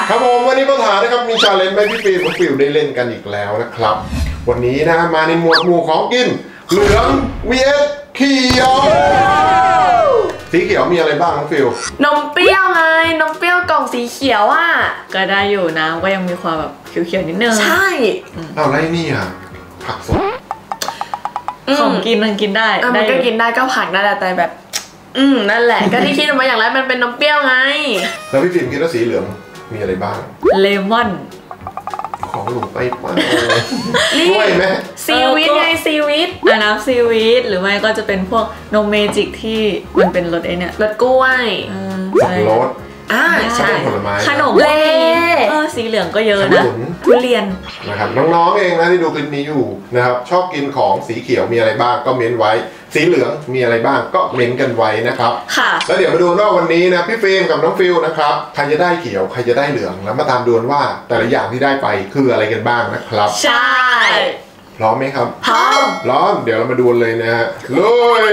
ครับผมวันนี้ปัญหานะครับมีชาเลนจ์ให้พี่ฟิล์มกับฟิวได้เล่นกันอีกแล้วนะครับวันนี้นะมาในหมวดหมู่ของกินเหลือง vs เขียวสีเขียวมีอะไรบ้างน้องฟิวนมเปรี้ยวไงนมเปรี้ยวกล่องสีเขียวอ่ะก็ได้อยู่นะก็ยังมีความแบบเขียวๆนิดนึงใช่เอาไรนี่อ่ะผักสดของกินมันกินได้มันก็กินได้ก็ผักได้แต่แบบนั่นแหละก็ที่คิดมาอย่างไรมันเป็นนมเปรี้ยวไงแล้วพี่ฟิล์มคิดว่าสีเหลืองมีอะไรบ้างเลมอนของหนูไปป่ะด้วยไหมซีวิตไงซีวิตน้ำซีวิตหรือไม่ก็จะเป็นพวกนมเมจิกที่มันเป็นรสเนี่ยรสกล้วยสับปะรดใช่ผลไม้ขนมเล่สีเหลืองก็เยอะนะทุเรียนนะครับน้องๆเองนะที่ดูคลิปนี้อยู่นะครับชอบกินของสีเขียวมีอะไรบ้างก็เม้นไว้สีเหลืองมีอะไรบ้างก็เม้นกันไว้นะครับค่ะแล้วเดี๋ยวมาดูว่าวันนี้นะพี่ฟิล์มกับน้องฟิลนะครับใครจะได้เขียวใครจะได้เหลืองแล้วมาตามดูว่าแต่ละอย่างที่ได้ไปคืออะไรกันบ้างนะครับใช่พร้อมไหมครับพร้อมเดี๋ยวเรามาดูเลยนะฮะลุย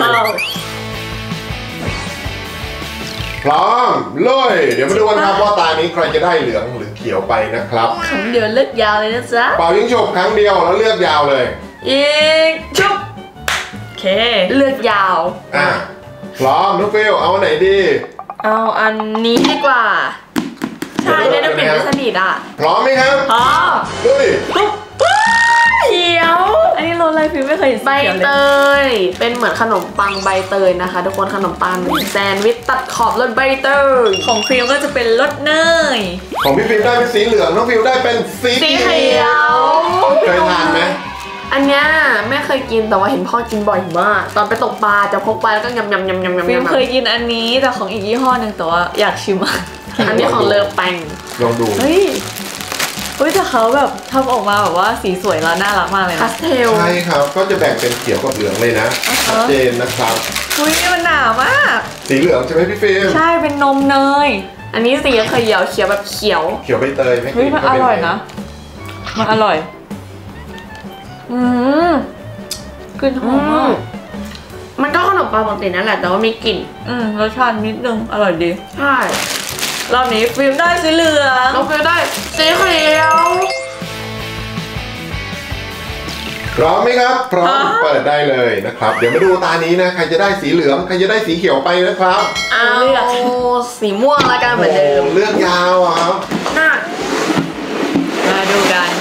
พร้อมเลยเดี๋ยวมาดูกันครับว่าตานี้ใครจะได้เหลืองหรือเขียวไปนะครับครั้งเดียวเลือกยาวเลยนะจ๊ะเป่ายิงฉุบครั้งเดียวแล้วเลือกยาวเลยยิงฉุบโอเคเลือกยาวพร้อมน้องฟิลเอาอันไหนดีเอาอันนี้ดีกว่าใช่ได้เปลี่ยนเป็นสนิทอ่ะพร้อมไหมครับพร้อมด้วยเขียวอันนี้รสอะไรฟิลไม่เคยเห็นใบเตยเป็นเหมือนขนมปังใบเตยนะคะทุกคนขนมปังแซนด์วิชตัดขอบรสใบเตยของฟิลก็จะเป็นรสเนยของพี่ฟิลได้เป็นสีเหลืองน้องฟิลได้เป็นสีเขียวเคยทานไหมอันเนี้ยไม่เคยกินแต่ว่าเห็นพ่อกินบ่อยมากตอนไปตกปลาจะพกไปแล้วก็ยำฟิลเคยกินอันนี้แต่ของอีกยี่ห้อหนึ่งแต่ว่าอยากชิมอันนี้ของเลอแปงลองดูเฮ้ยแต่เขาแบบทำออกมาแบบว่าสีสวยแล้วน่ารักมากเลยนะพาสเทลใช่ครับก็จะแบ่งเป็นเขียวกับเหลืองเลยนะชัดเจนนะครับมันหนามากสีเหลืองใช่ไหมพี่ฟิล์มใช่เป็นนมเนยอันนี้สีเขียวแบบเขียวใบเตยไหมมันอร่อยนะมันอร่อยกลิ่นหอมมันก็ขนมปังปกตินั่นแหละแต่ว่ามีกลิ่นรสชาตินิดนึงอร่อยดีใช่รอบนี้ฟิล์มได้สีเหลืองน้องฟิล์มได้สีเขียวพร้อมไหมครับพร้อมเปิดได้เลยนะครับเดี๋ยวมาดูตานี้นะใครจะได้สีเหลืองใครจะได้สีเขียวไปนะครับเลือกสีม่วงละกันเหมือนเดิมเลือกยาวครับมาดูกัน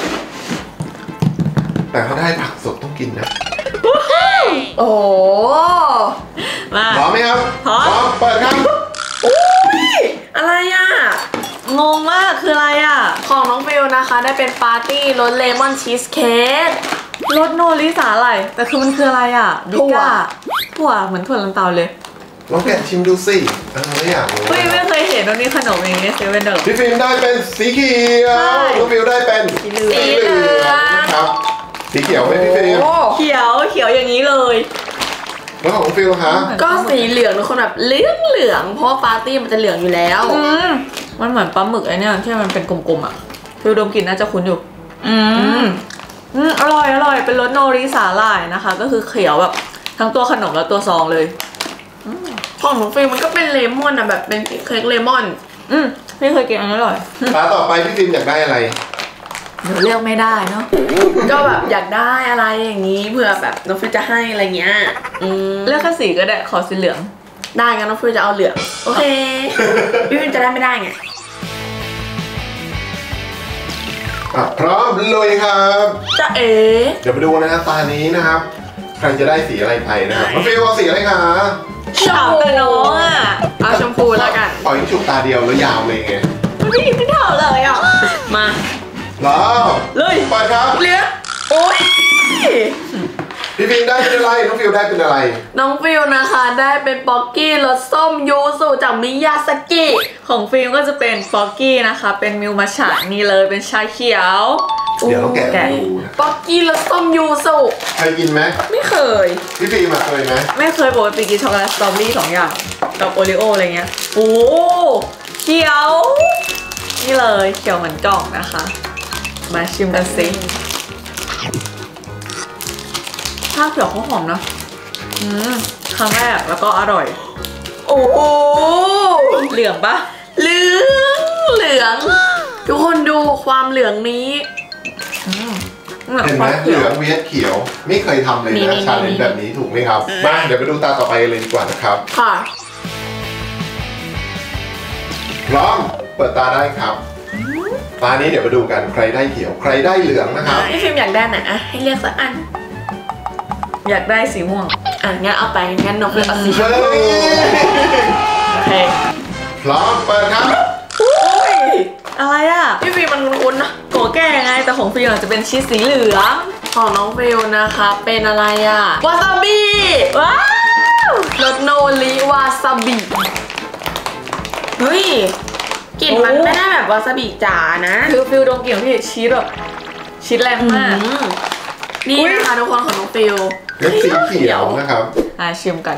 แต่เขาได้ผักสดต้องกินนะโอ้มาพร้อมไหมครับพร้อมเปิดครับอะไรอ่ะงงมากคืออะไรอ่ะของน้องฟิลนะคะได้เป็นปาร์ตี้รสเลมอนชีสเค้กรสโนริสาอะไรแต่คือมันคืออะไรอ่ะถั่วเหมือนถั่วลันเตาเลยลองแกะชิมดูสิไม่อยากรู้ไม่เคยเห็นตรงนี้ขนมอย่างนี้เซเว่นเดิมพี่ฟิล์มได้เป็นสีเขียวน้องฟิลได้เป็นสีเหลืองนะครับสีเขียวไหมพี่ฟิล์มเขียวอย่างนี้เลยแล้วของฟิลคะก็สีเหลืองทุกคนแบบเหลืองเพราะปาร์ตี้มันจะเหลืองอยู่แล้วมันเหมือนปลาหมึกไอเนี่ยที่มันเป็นกลมๆอ่ะฟิลดมกลิ่นน่าจะคุ้นอยู่อร่อยเป็นรสโนริสาหร่ายนะคะก็คือเขียวแบบทั้งตัวขนมและตัวซองเลยของน้องฟิลมันก็เป็นเลมอนอ่ะแบบเป็นเค้กเลมอนไม่เคยกินอันนี้อร่อยตาต่อไปพี่ฟิล์มอยากได้อะไรเดี๋ยวเลือกไม่ได้เนาะก็แบบอยากได้อะไรอย่างนี้เผื่อแบบน้องฟิลจะให้อะไรเงี้ยเลือกแค่สีก็ได้ขอสีเหลืองได้งั้นน้องฟิลจะเอาเหลืองโอเคพี่ฟิลจะได้ไม่ได้ไงพร้อมเลยครับจะเดี๋ยวมาดูนะตานี้นะครับใครจะได้สีอะไรไปนะครับน้องฟิลเอาสีอะไรคะชมพูน้องอ่ะเอาชมพูแล้วกันปล่อยฉุบตาเดียวแล้วยาวเลยไงไม่เท่าเลยอ่ะมาแล้วเลยไปครับเลี้ยโอ้ยพี่ฟิล์มได้เป็นอะไรน้องฟิลได้เป็นอะไรน้องฟิลนะคะได้เป็นป๊อกกี้รสส้มยูสุจากมิยาสกิของฟิลก็จะเป็นป๊อกกี้นะคะเป็นมิวมัชฉะนี่เลยเป็นชาเขียวเดี๋ยวต้องแกะดูป๊อกกี้รสส้มยูสุเคยกินไหมไม่เคยพี่ฟิล์มเคยไหมไม่เคยปกติกินช็อกโกแลตสตรอเบอรี่2 อย่างกับโอริโออะไรเงี้ยโอ้เขียวนี่เลยเขียวเหมือนกล่องนะคะมาชิมกันสิถ้าเขียวเขาหอมนะครั้งแรกแล้วก็อร่อยโอ้โหเหลืองปะเหลืองเหลืองทุกคนดูความเหลืองนี้เห็นไหมเหลืองเวียดเขียวไม่เคยทำเลยนะชาเลนจ์แบบนี้ถูกไหมครับมาเดี๋ยวไปดูตาต่อไปเลยดีกว่านะครับค่ะพร้อมเปิดตาได้ครับตานี้เดี๋ยวมาดูกันใครได้เขียวใครได้เหลืองนะครับไอ้ฟิล์มอยากได้ไหนอะให้เลือกสักอันอยากได้สีม่วงงั้นเอาไปงั้นน้องฟิล์มเอาสีชมเฮ้พูยโอเคพร้อมเปิดครับอุ้ยอะไรอ่ะพี่ฟิล์มมันคุ้นๆนะโกแก่ไงแต่ของฟิล์มจะเป็นชีสสีเหลืองของน้องฟิลนะคะเป็นอะไรอะวาซาบิว้าวรสโนริวาซาบิเฮ้ยกลิ่นมันไม่ได้แบบวาซาบิจ๋านะคือฟิลดมกลิ่นของพี่ชีสแบบชีสแรงมากนี่นะคะทุกคนของน้องฟิลเล็บสีเขียวนะครับชิมกัน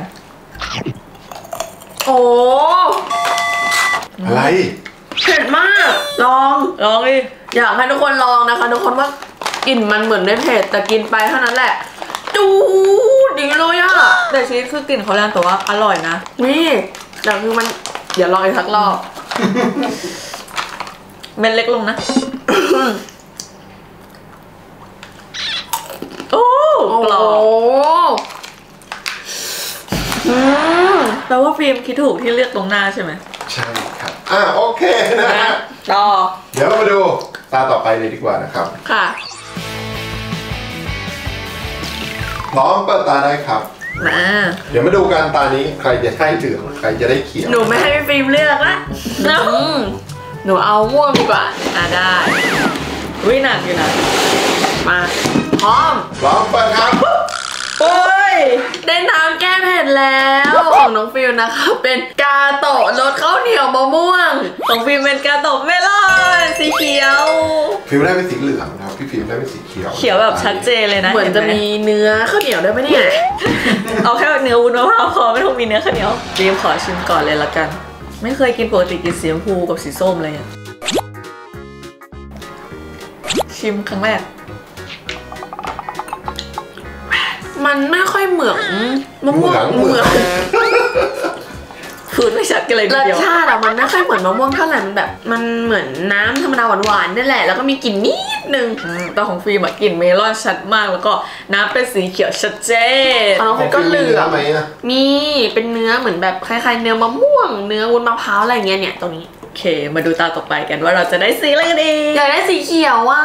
โอ้อะไรเผ็ดมากลองลองดิอยากให้ทุกคนลองนะคะทุกคนว่ากลิ่นมันเหมือนไม่เผ็ดแต่กินไปเท่านั้นแหละจูดีเลยอะแต่ชีสคือกลิ่นเขาแรงแต่ว่าอร่อยนะนี่แต่คือมันเดี๋ยวลองอีกสักรอบเม็ดเล็กลงนะ โอ้กรอบแปลว่าฟิล์มคิดถูกที่เลือกตรงหน้าใช่ไหมใช่ครับโอเคนะฮะต่อเดี๋ยวเรามาดูตาต่อไปเลยดีกว่านะครับค่ะพร้อมเปิดตาได้ครับมาเดี๋ยวมาดูกันตานี้ใครจะได้เหลืองใครจะได้เขียวหนูไม่ให้พี่ฟิล์มเลือกละหนูเอาม่วงดีกว่าได้วิหนักอยู่นะมาพร้อมพร้อมเปิดครับโอ้ยได้น้ำแก้เผ็ดแล้วของน้องฟิลนะคะเป็นกาโตะรสข้าวเหนียวมะม่วงของฟิล์มเป็นกาโตะเมลอนสีเขียวฟิลได้เป็นสีเหลืองนะครับพี่ฟิลได้เป็นสีเขียวเขียวแบบชัดเจนเลยนะเหมือนจะมีเนื้อข้าวเหนียวด้วยไหมเนี่ยเอาแค่เนื้อวุ้นมะพร้าวพอไม่ต้องมีเนื้อข้าวเหนียวฟิล์มขอชิมก่อนเลยละกัน ไม่เคยกินปกติกินสีชมพูกับสีส้มเลยอะชิมครั้งแรกมันไม่ค่อยเหมือนมะม่วงเหมือนพูดไม่ชัดกันเลยรทีสเดียวชาติอะมันไม่ค่อยเหมือนมะม่วงเท่าไหร่มันแบบ มันเหมือนน้ำธรรมดาหวานๆนี่แหละแล้วก็มีกลิ่นนิดนึงแต่ของฟิล์มอะกลิ่นเมลอนชัดมากแล้วก็น้ำเป็นสีเขียวชัดเจนของน้องฟิลก็เหลืองไหมนะมีเป็นเนื้อเหมือนแบบคล้ายๆเนื้อมะม่วง เนื้อวุ้นมะพร้าวอะไรอย่างเงี้ยเนี่ยตรงนี้โอเค มาดูตาต่อไปกันว่าเราจะได้สีอะไรกันดีอยากได้สีเขียวว่ะ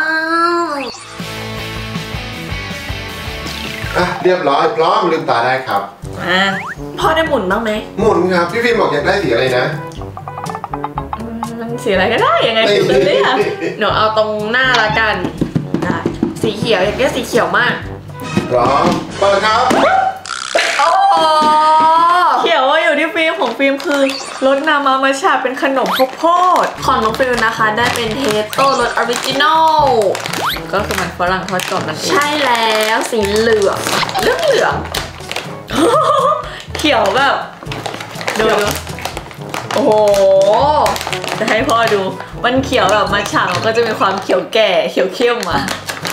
เรียบร้อยพร้อมลืมตาได้ครับพ่อได้หมุนบ้างไหมหมุนครับพี่ฟิล์มบอกอยากได้สีอะไรนะมันสีอะไรก็ได้ยังไงฟิล์มเลือกหนูเอาตรงหน้าละกันได้สีเขียวอยากได้สีเขียวมากพร้อมเปิดครับโอ้โหเขียวว่าอยู่ที่ฟิล์มของฟิล์มคือรสนามามาชาเป็นขนมข้าวโพดของน้องฟิลนะคะได้เป็นเทสโต้รสออริจินอลก็คือมันฝรั่งทอดกรอบนั่นเองใช่แล้วสีเหลืองเหลืองเขียวแบบดู โอ้โห จะให้พ่อดู มันเขียวแบบมัทฉะมันก็จะมีความเขียวแก่เขียวเข้มอ่ะ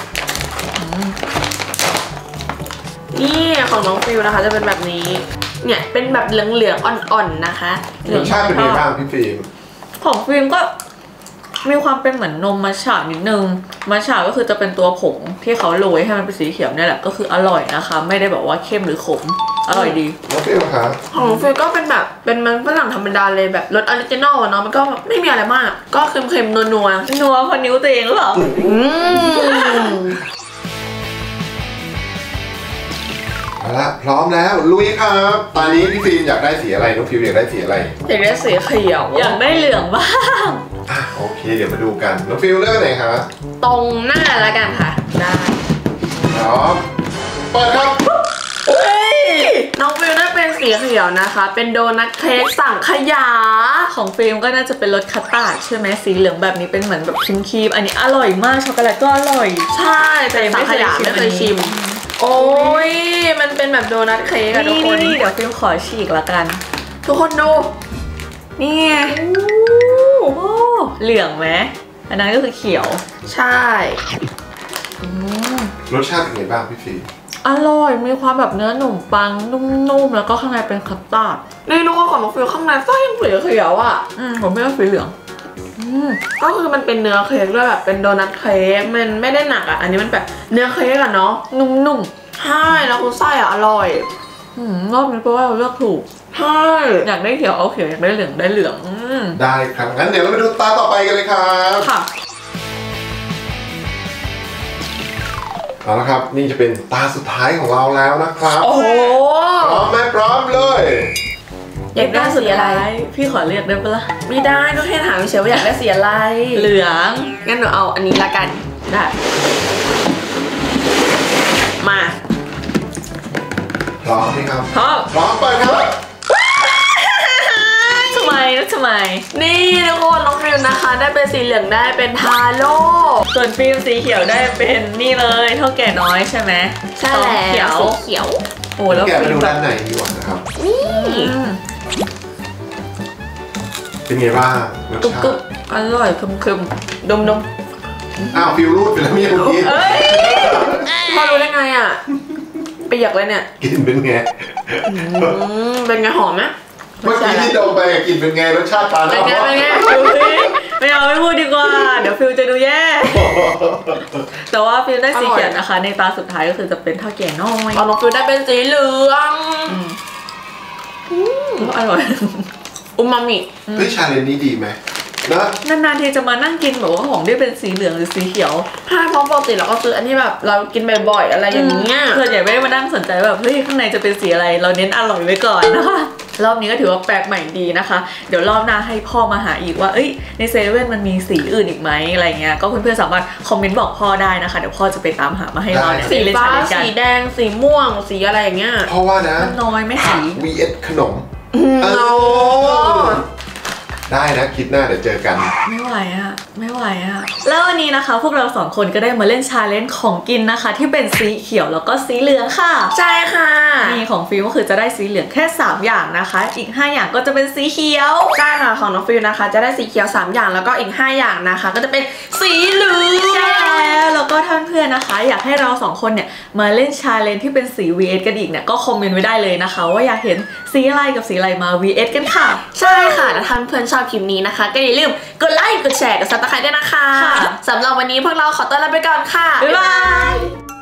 นี่ของน้องฟิลนะคะจะเป็นแบบนี้ เนี่ยเป็นแบบเหลืองๆอ่อนๆนะคะรสชาติเป็นไงบ้างพี่ฟิล์มของฟิล์มก็มีความเป็นเหมือนนมมัทฉะนิดนึง มัทฉะก็คือจะเป็นตัวผงที่เขาโรยให้มันเป็นสีเขียวเนี่ยแหละก็คืออร่อยนะคะ ไม่ได้แบบว่าเข้มหรือขม อร่อยดีน้องฟิล์มครับของน้องฟิลก็เป็นแบบเป็นมันฝรั่งธรรมดาเลยแบบรสออริจินอลอะเนาะมันก็ไม่มีอะไรมาก ก็เค็มๆนัวนัวเพราะนิ้วตัวเองหรือเปล่าเอาละพร้อมแล้วลุยครับตอนนี้พี่ฟิล์มอยากได้สีอะไรน้องฟิล์มอยากได้สีอะไรอยากได้สีเขียวอยากได้เหลืองบ้างโอเคเดี๋ยวมาดูกันน้องฟิล์มเลือกไหนครับตรงหน้าละกันค่ะได้พร้อมเปิดครับเฮ้ยน้องฟิลได้เป็นสีเขียวนะคะ เป็นโดนัทเค้กสั่งขยาของฟิล์มก็น่าจะเป็นรสคัสตาร์ดใช่ไหมสีเหลืองแบบนี้เป็นเหมือนแบบครีมๆอันนี้อร่อยมากช็อกโกแลตก็อร่อยใช่แต่สั่งขยาไม่เคยชิม โอ้ยมันเป็นแบบโดนัทเค้กอะทุกคนนี่เดี๋ยวฟิล์มขอฉีกละกันทุกคนดูนี่ไงโอ้เหลืองไหมอันนั้นก็คือเขียวใช่รสชาติเป็นไงบ้างพี่ฟิล์มอร่อยมีความแบบเนื้อหนมปังนุ่มๆแล้วก็ข้างในเป็นคัสตาร์ดนี่ทุกคนของน้องฟิลข้างในไส้ยังสีเขียวอะผมไม่ว่าสีเหลืองก็คือมันเป็นเนื้อเค้กด้วยแบบเป็นโดนัทเค้กมันไม่ได้หนักอ่ะอันนี้มันแบบเนื้อเค้กอะเนาะนุ่มใช่แล้วคือไส้อะอร่อยรอบนี้เพราะว่าเราเลือกถูกใช่อยากได้เขียวเอาเขียวอยากได้เหลืองได้เหลืองได้ครับงั้นเดี๋ยวเราไปดูตาต่อไปกันเลยครับค่ะเอาละครับนี่จะเป็นตาสุดท้ายของเราแล้วนะครับโอ้โหพร้อมไหมพร้อมเลยอยากได้สีอะไรพี่ขอเลือกได้ปะล่ะไม่ได้ก็แค่ถามเฉยว่าอยากได้สีอะไรเหลืองงั้นหนูเอาอันนี้ละกันได้มาพร้อมไหมครับเพราะพร้อมไปครับทำไมนะทำไมนี่ทุกคนน้องฟิวนะคะ ได้เป็นสีเหลืองได้เป็นทาโร่ส่วนฟิล์มสีเขียวได้เป็นนี่เลยเท่าแก่น้อยใช่ไหมใช่ซองแล้วเขียวสีเขียวโอ้แล้วแกะไปฟิล์ดูมแบด้าบนในดีกว่านะครับนี่เป็นไงบ้างรสกรุบชากรุบติอร่อยคึมดมอ้าวฟิวรูดไปแล้วเมียเมื่อกี้เอ้ยพ่อรู้ได้ไงอ่ะเปียกเลยเนี่ยกินเป็นไงเป็นไงหอมไหมเมื่อกี้ที่ดมไปกินเป็นไงรสชาติปลาเป็นไงเป็นไงอุ๊ยไม่เอาไม่พูดดีกว่า เดี๋ยวฟิลจะดูแย่ แต่ว่าฟิลได้สีเขียวนะคะ ในตาสุดท้ายก็คือจะเป็นเท่าแก่น้อยเอาน้องฟิวได้เป็นสีเหลืองอร่อยอูมามิเฮ้ยชาเลนจ์นี้ดีไหมนะนานๆทีจะมานั่งกินแบบว่าของที่เป็นสีเหลืองหรือสีเขียวใช่เพราะปกติเราก็ซื้ออันที่แบบเรากินบ่อยๆอะไรอย่างเงี้ยส่วนใหญ่ไม่ได้มานั่งสนใจแบบเฮ้ยข้างในจะเป็นสีอะไร เราเน้นอร่อยไว้ก่อนนะคะ รอบนี้ก็ถือว่าแปลกใหม่ดีนะคะ เดี๋ยวรอบหน้าให้พ่อมาหาอีกว่าเอ้ยในเซเว่นมันมีสีอื่นอีกไหมอะไรเงี้ยก็เพื่อนๆสามารถคอมเมนต์บอกพ่อได้นะคะเดี๋ยวพ่อจะไปตามหามาให้เราเนี่ยสีเล่นฟ้าชาเลนจ์กันสีแดงสีม่วงสีอะไรอย่างเงี้ยเพราะว่านะมันน้อยไหม่ผัสีก vs ขนมโอ้ได้นะคลิปหน้าเดี๋ยวเจอกันไม่ไหวอะไม่ไหวอะแล้ววันนี้นะคะ พวกเราสองคนก็ได้มาเล่นชาเลนจ์ของกินนะคะ ที่เป็นสีเขียวแล้วก็สีเหลืองค่ะใช่ค่ะนี่ของฟิล์มก็คือจะได้สีเหลืองแค่3อย่างนะคะอีก5อย่างก็จะเป็นสีเขียวใช่ค่ะของน้องฟิวนะคะ จะได้สีเขียว3อย่างแล้วก็อีก5อย่างนะคะ ก็จะเป็นสีเหลืองใช่แล้วก็ท่านเพื่อนนะคะ อยากให้เราสองคนเนี่ยมาเล่นชาเลนจ์ที่เป็นสี vs กันอีกเนี่ยก็คอมเมนต์ไว้ได้เลยนะคะ ว่าอยากเห็นสีอะไรกับสีอะไรมา vs กันค่ะใช่ค่ะถ้าท่านเพื่อนชอบคลิปนี้นะคะ ก็อย่าลืมกดไลค์กดแชร์กดซับสไครต์ด้วยนะคะค่ะสำหรับวันนี้พวกเราขอตัวลาไปก่อนค่ะบ๊ายบาย